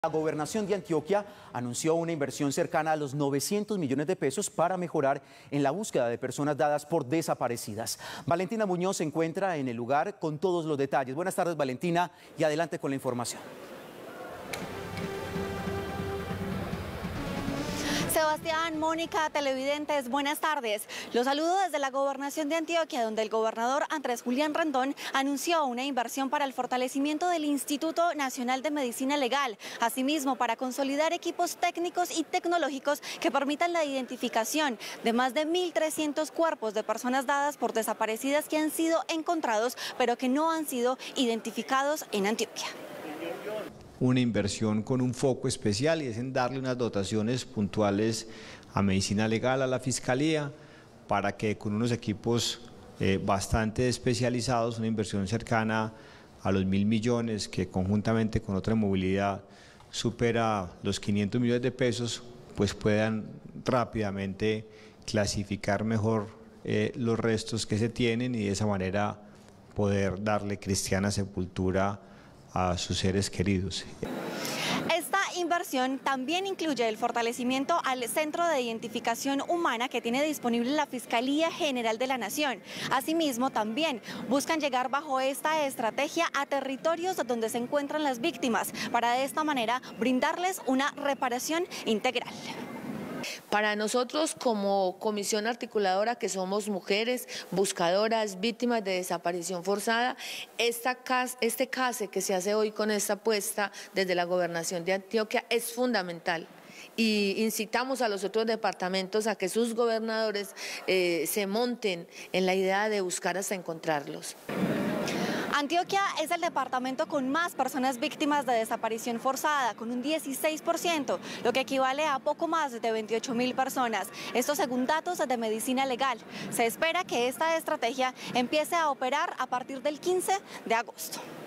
La Gobernación de Antioquia anunció una inversión cercana a los 900 millones de pesos para mejorar en la búsqueda de personas dadas por desaparecidas. Valentina Muñoz se encuentra en el lugar con todos los detalles. Buenas tardes, Valentina, y adelante con la información. Sebastián, Mónica, televidentes, buenas tardes. Los saludo desde la Gobernación de Antioquia, donde el gobernador Andrés Julián Rendón anunció una inversión para el fortalecimiento del Instituto Nacional de Medicina Legal, asimismo para consolidar equipos técnicos y tecnológicos que permitan la identificación de más de 1.300 cuerpos de personas dadas por desaparecidas que han sido encontrados, pero que no han sido identificados en Antioquia. Una inversión con un foco especial y es en darle unas dotaciones puntuales a medicina legal, a la Fiscalía, para que con unos equipos bastante especializados, una inversión cercana a los 1.000 millones, que conjuntamente con otra movilidad supera los 500 millones de pesos, pues puedan rápidamente clasificar mejor los restos que se tienen y de esa manera poder darle cristiana sepultura a sus seres queridos. Esta inversión también incluye el fortalecimiento al Centro de Identificación Humana que tiene disponible la Fiscalía General de la Nación. Asimismo, también buscan llegar bajo esta estrategia a territorios donde se encuentran las víctimas, para de esta manera brindarles una reparación integral. Para nosotros como comisión articuladora, que somos mujeres buscadoras, víctimas de desaparición forzada, este CASE que se hace hoy con esta apuesta desde la Gobernación de Antioquia es fundamental. Y incitamos a los otros departamentos a que sus gobernadores se monten en la idea de buscar hasta encontrarlos. Antioquia es el departamento con más personas víctimas de desaparición forzada, con un 16%, lo que equivale a poco más de 28.000 personas. Esto según datos de Medicina Legal. Se espera que esta estrategia empiece a operar a partir del 15 de agosto.